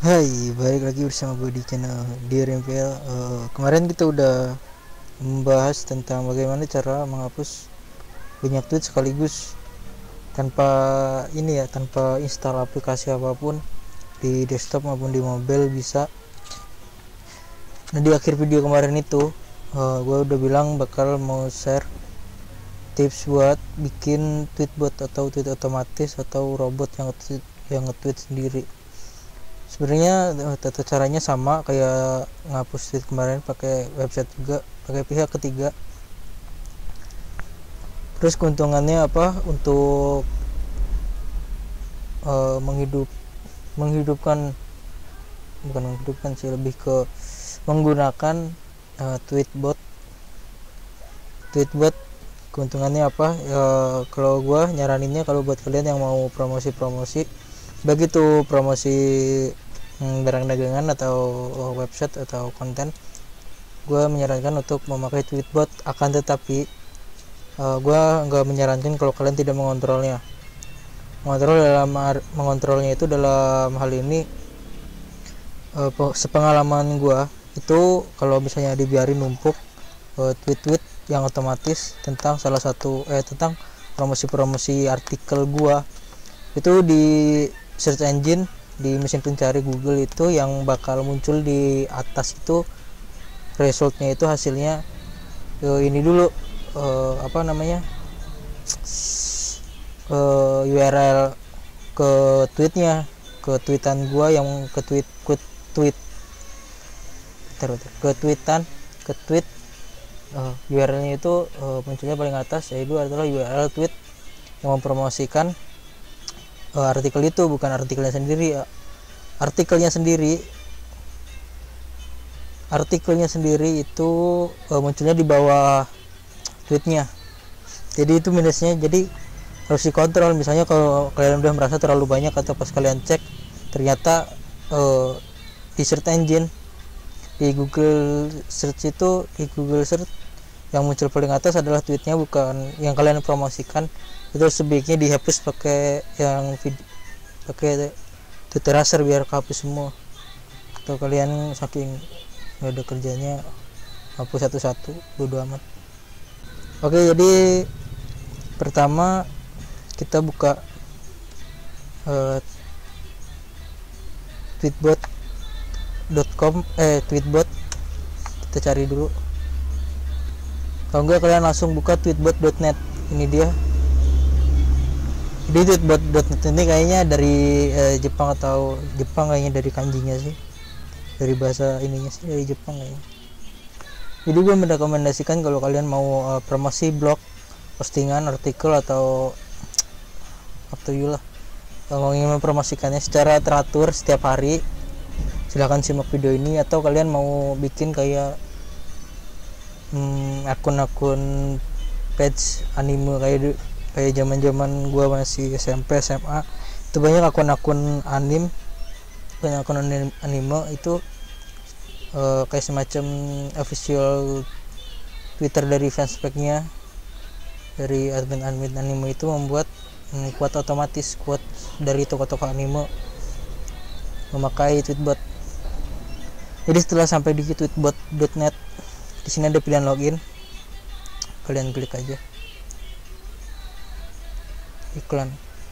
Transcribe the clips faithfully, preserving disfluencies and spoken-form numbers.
Hai, balik lagi bersama gue di channel Dear M P L. Uh, kemarin kita udah membahas tentang bagaimana cara menghapus banyak tweet sekaligus tanpa ini ya, tanpa install aplikasi apapun di desktop maupun di mobile bisa. Nah, di akhir video kemarin itu uh, gue udah bilang bakal mau share tips buat bikin tweet bot atau tweet otomatis atau robot yang nge-tweet, yang nge-tweet sendiri. Sebenarnya tata caranya sama kayak ngapus tweet kemarin, pakai website juga, pakai pihak ketiga. Terus keuntungannya apa untuk uh, menghidup menghidupkan bukan menghidupkan sih, lebih ke menggunakan uh, tweetbot tweetbot keuntungannya apa ya, kalau gue nyaraninnya kalau buat kalian yang mau promosi-promosi begitu promosi hmm, barang dagangan atau website atau konten, gue menyarankan untuk memakai tweetbot. Akan tetapi uh, gue nggak menyarankan kalau kalian tidak mengontrolnya. Mengontrol dalam mengontrolnya itu dalam hal ini uh, sepengalaman gue itu kalau misalnya dibiarin numpuk uh, tweet-tweet yang otomatis tentang salah satu eh tentang promosi-promosi artikel gua, itu di search engine, di mesin pencari Google itu yang bakal muncul di atas itu resultnya itu hasilnya uh, ini dulu uh, apa namanya uh, U R L ke tweetnya, ke tweetan gua yang ke tweet ke tweet terus ke tweetan ke tweet Uh, U R L-nya itu uh, munculnya paling atas, yaitu adalah U R L tweet yang mempromosikan uh, artikel itu, bukan artikelnya sendiri. Uh, artikelnya sendiri artikelnya sendiri itu uh, munculnya di bawah tweetnya. Jadi itu minusnya. Jadi harus dikontrol. Misalnya kalau kalian udah merasa terlalu banyak atau pas kalian cek ternyata uh, di search engine, di Google search itu, di Google search yang muncul paling atas adalah tweetnya, bukan yang kalian promosikan. Itu sebaiknya dihapus pakai yang video, pakai tweet tracer biar kehapus semua. Atau kalian saking nggak ada kerjanya hapus satu-satu, bodo amat. Oke, jadi pertama kita buka uh, tweetbot dot com eh tweetbot, kita cari dulu. Kalau enggak kalian langsung buka tweetbot dot net. Ini dia. Jadi tweetbot dot net ini kayaknya dari eh, Jepang atau Jepang, kayaknya dari kanjinya sih, dari bahasa ininya sih dari Jepang kayaknya. Jadi gue merekomendasikan kalau kalian mau uh, promosi blog, postingan, artikel atau up to you lah, kalau ingin mempromosikannya secara teratur setiap hari, silahkan simak video ini. Atau kalian mau bikin kayak hmm, akun-akun page anime kayak kayak zaman-zaman gua masih S M P S M A, itu banyak akun-akun anime, banyak akun anime itu uh, kayak semacam official Twitter dari fanspage-nya, dari admin-admin anime itu membuat hmm, quote otomatis, quote dari tokoh-tokoh anime memakai tweetbot. Jadi setelah sampai di tweetbot dot net, di sini ada pilihan login, kalian klik aja iklan.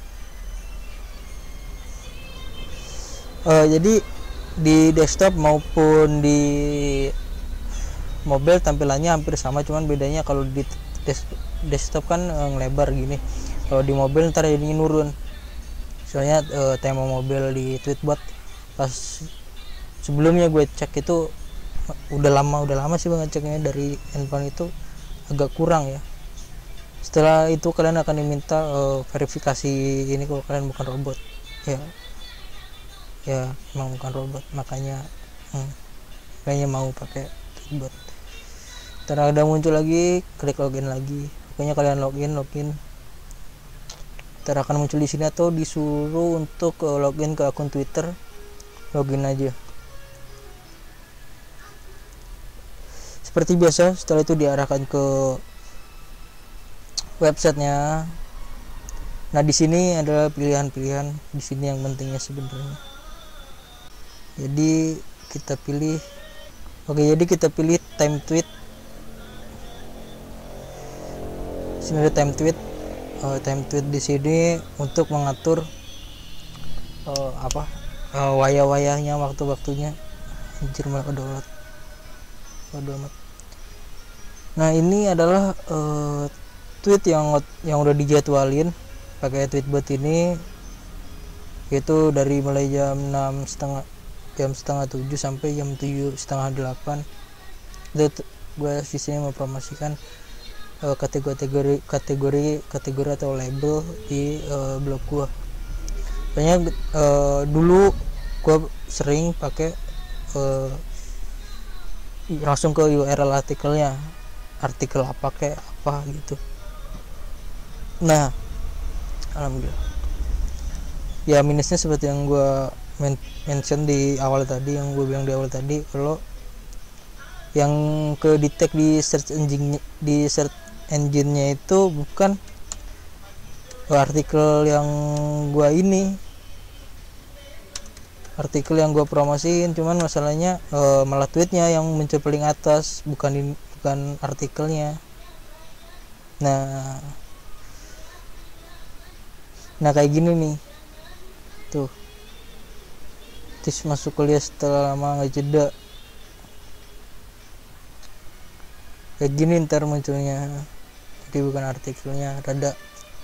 Uh, jadi di desktop maupun di mobile tampilannya hampir sama, cuman bedanya kalau di des desktop kan uh, ngelebar gini, kalau di mobile ntar jadinya nurun. Soalnya uh, tema mobile di tweetbot pas sebelumnya gue cek itu udah lama udah lama sih bang ngeceknya, dari handphone itu agak kurang ya. Setelah itu kalian akan diminta uh, verifikasi ini kalau kalian bukan robot ya. Ya emang bukan robot, makanya hmm, kayaknya mau pakai tweetbot. Ntar ada muncul lagi, klik login lagi. Pokoknya kalian login login ntar akan muncul di sini, atau disuruh untuk uh, login ke akun Twitter, login aja seperti biasa. Setelah itu diarahkan ke websitenya. Nah, di sini adalah pilihan-pilihan, di sini yang pentingnya sebenarnya. Jadi kita pilih, oke jadi kita pilih time tweet. Sini ada time tweet. Uh, time tweet di sini untuk mengatur uh, apa uh, wayah-wayahnya, waktu-waktunya. Anjir malah kedownload. Waduh amat. Nah ini adalah uh, tweet yang yang udah dijadwalin pakai Tweetbot ini, yaitu dari mulai jam enam setengah jam setengah tujuh sampai jam tujuh setengah delapan. Itu gue di sini mempromosikan uh, kategori kategori kategori atau label di uh, blog gue. Banyak uh, dulu gue sering pakai uh, langsung ke U R L artikelnya, artikel apa kayak apa gitu. Nah alhamdulillah ya, minusnya seperti yang gue men mention di awal tadi, yang gue bilang di awal tadi, kalau yang ke detect di search engine di search engine-nya itu bukan artikel yang gue ini artikel yang gue promosiin, cuman masalahnya e, malah tweetnya yang muncul paling atas, bukan di, bukan artikelnya. Nah nah kayak gini nih tuh, terus masuk kuliah setelah lama nggak jeda, kayak gini ntar munculnya, jadi bukan artikelnya. Rada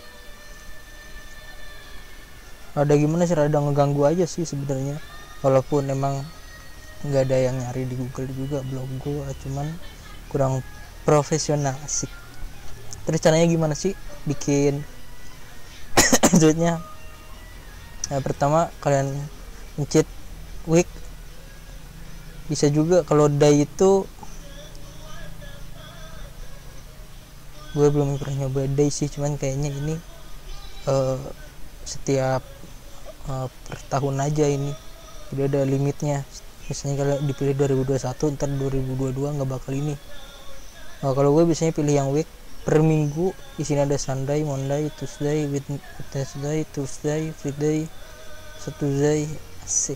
ada gimana sih, rada ngeganggu aja sih sebenarnya, walaupun emang nggak ada yang nyari di Google juga blog gue, cuman kurang profesional sih. Terus caranya gimana sih bikin tweetnya? Nah, pertama kalian mencet week, bisa juga kalau day itu gue belum pernah nyoba day sih, cuman kayaknya ini uh, setiap uh, per tahun aja ini, jadi ada limitnya. Misalnya kalau dipilih dua ribu dua puluh satu, ntar dua ribu dua puluh dua nggak bakal ini. Nah, kalau gue biasanya pilih yang week. Per minggu di sini ada Sunday, Monday, Tuesday, Wednesday, Thursday, Friday, Saturday, asik.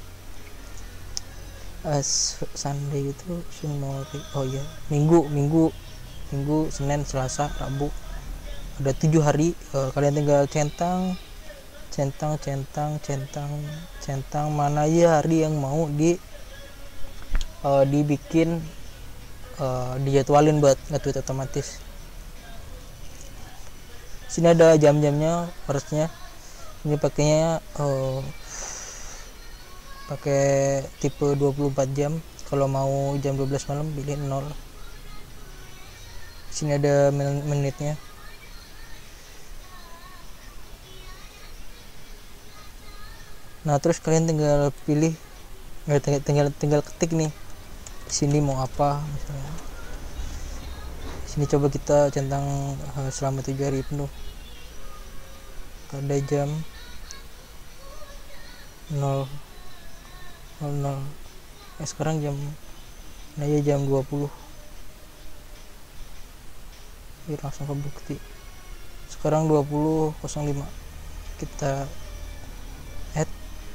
As Sunday itu semua, oh ya, Minggu, Minggu, Minggu, Senin, Selasa, Rabu, ada tujuh hari. Uh, kalian tinggal centang, centang, centang, centang, centang mana ya hari yang mau di uh, dibikin, uh, dijadwalin buat nge-tweet otomatis. Sini ada jam-jamnya, harusnya ini pakainya uh, pakai tipe dua puluh empat jam. Kalau mau jam dua belas malam pilih nol. Sini ada men menitnya. Nah terus kalian tinggal pilih, tinggal tinggal, tinggal ketik nih sini mau apa misalnya. Sini coba kita centang uh, selama tujuh hari penuh, ada jam nol nol nol. Eh, sekarang jam nah ya jam dua puluh. Biar langsung kebukti. Sekarang dua puluh nol lima. Kita add.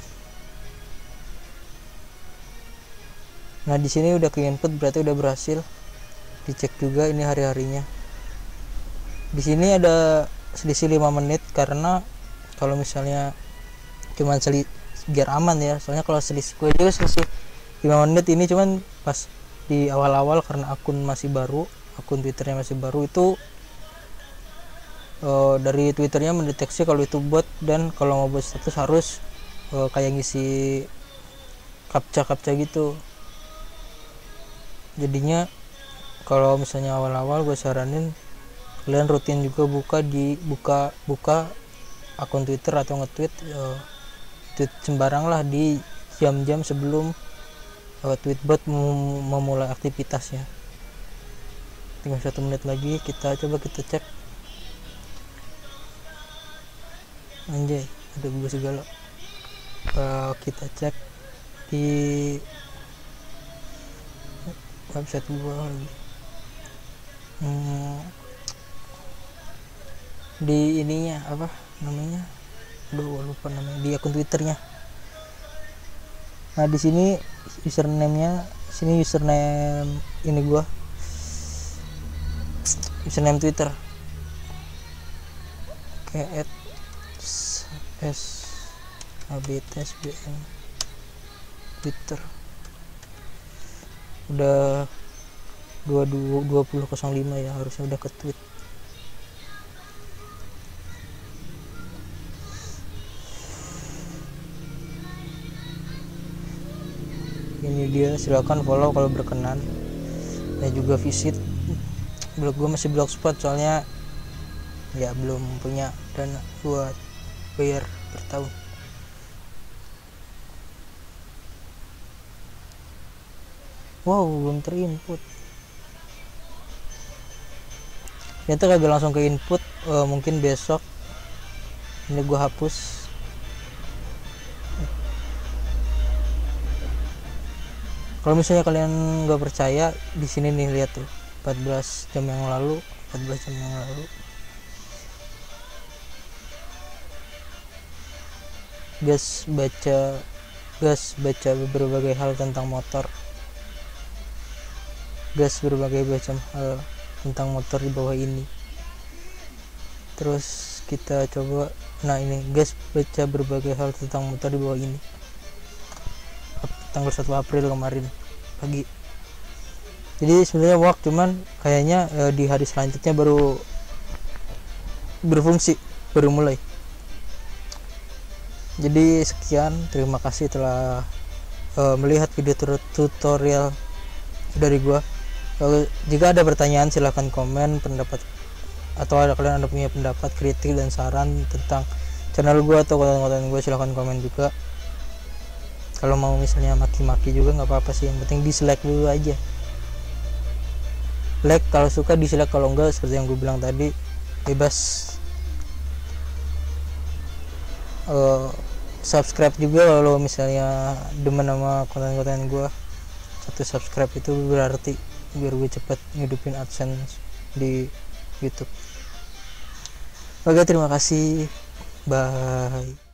Nah di sini udah ke input, berarti udah berhasil. Dicek juga ini hari-harinya. Di sini ada selisih lima menit, karena kalau misalnya cuman selisih biar aman ya, soalnya kalau selisih gue juga selisih lima menit ini cuman pas di awal-awal, karena akun masih baru, akun Twitternya masih baru, itu uh, dari Twitternya mendeteksi kalau itu bot, dan kalau mau buat status harus uh, kayak ngisi captcha-captcha gitu. Jadinya kalau misalnya awal-awal gue saranin kalian rutin juga buka di buka buka akun Twitter atau nge-tweet uh, tweet sembarang lah di jam-jam sebelum uh, Tweetbot mem memulai aktivitasnya. Tinggal satu menit lagi, kita coba kita cek. Anjay, ada gue segala. Uh, kita cek di website gua lagi. Hmm, di ininya apa namanya? Aduh, lupa namanya, di akun Twitternya. Nah di sini username-nya, sini username ini gua, username Twitter kayak at s abtsbn Twitter. Udah dua puluh dua puluh nol lima ya, harusnya udah ke tweet. Ini dia, silakan follow kalau berkenan, dan juga visit blog gue, masih blogspot soalnya ya belum punya dana buat bayar per tahun. Wow, belum terinput, ternyata kagak langsung ke input. Uh, mungkin besok ini gue hapus. Kalau misalnya kalian nggak percaya, di sini nih lihat tuh, empat belas jam yang lalu, empat belas jam yang lalu gas baca gas baca berbagai hal tentang motor, gas berbagai macam hal tentang motor di bawah ini. Terus kita coba, nah ini gas baca berbagai hal tentang motor di bawah ini, tanggal satu April kemarin pagi. Jadi sebenarnya work, cuman kayaknya eh, di hari selanjutnya baru berfungsi, baru mulai. Jadi sekian, terima kasih telah eh, melihat video tutorial dari gua. Kalau jika ada pertanyaan silahkan komen pendapat, atau ada kalian ada punya pendapat, kritik dan saran tentang channel gua atau konten-konten gua, silahkan komen juga. Kalau mau misalnya maki-maki juga nggak apa-apa sih, yang penting dislike dulu aja. Like kalau suka, dislike kalau enggak, seperti yang gue bilang tadi, bebas. uh, Subscribe juga kalau misalnya demen sama konten-konten gue. Satu subscribe itu berarti biar gue cepet ngidupin AdSense di YouTube. Oke, terima kasih, bye.